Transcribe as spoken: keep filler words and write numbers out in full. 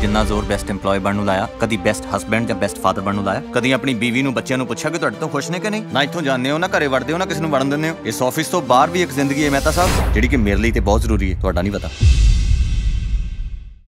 जिन्ना जोर best employ बनने ਨੂੰ ਲਾਇਆ, ਕਦੀ ਬੈਸਟ ਹਸਬੈਂਡ ਜਾਂ ਬੈਸਟ ਫਾਦਰ ਬਣਨ ਨੂੰ ਲਾਇਆ? ਕਦੀ ਆਪਣੀ ਬੀਵੀ ਨੂੰ ਬੱਚਿਆਂ ਨੂੰ ਪੁੱਛਿਆ ਕਿ ਤੁਹਾਡੇ ਤੋਂ ਖੁਸ਼ ਨੇ ਕਿ ਨਹੀਂ? ਨਾ ਇੱਥੋਂ ਜਾਂਦੇ ਹੋ, ਨਾ ਘਰੇ ਵੜਦੇ ਹੋ, ਨਾ ਕਿਸੇ ਨੂੰ ਵੜਨ ਦਿੰਦੇ ਹੋ। ਇਸ ਆਫਿਸ ਤੋਂ ਬਾਹਰ ਵੀ ਇੱਕ ਜ਼ਿੰਦਗੀ ਹੈ ਮਹਿਤਾ ਸਾਹਿਬ, ਜਿਹੜੀ ਕਿ ਮੇਰੇ ਲਈ ਤੇ ਬਹੁਤ ਜ਼ਰੂਰੀ ਹੈ, ਤੁਹਾਡਾ ਨਹੀਂ ਪਤਾ।